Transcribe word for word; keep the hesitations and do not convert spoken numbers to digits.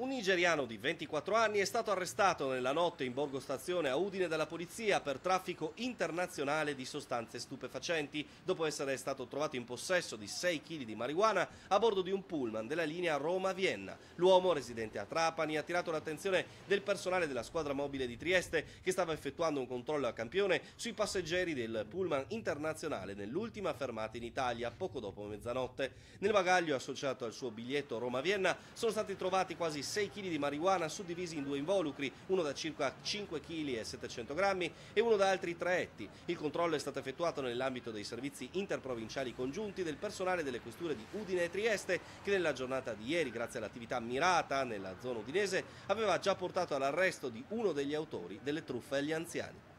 Un nigeriano di ventiquattro anni è stato arrestato nella notte in Borgo Stazione a Udine dalla polizia per traffico internazionale di sostanze stupefacenti, dopo essere stato trovato in possesso di sei chili di marijuana a bordo di un pullman della linea Roma-Vienna. L'uomo, residente a Trapani, ha attirato l'attenzione del personale della squadra mobile di Trieste che stava effettuando un controllo a campione sui passeggeri del pullman internazionale nell'ultima fermata in Italia, poco dopo mezzanotte. Nel bagaglio associato al suo biglietto Roma-Vienna sono stati trovati quasi sei chili di marijuana suddivisi in due involucri, uno da circa cinque chili e settecento grammi e uno da altri tre etti. Il controllo è stato effettuato nell'ambito dei servizi interprovinciali congiunti del personale delle questure di Udine e Trieste, che nella giornata di ieri, grazie all'attività mirata nella zona udinese, aveva già portato all'arresto di uno degli autori delle truffe agli anziani.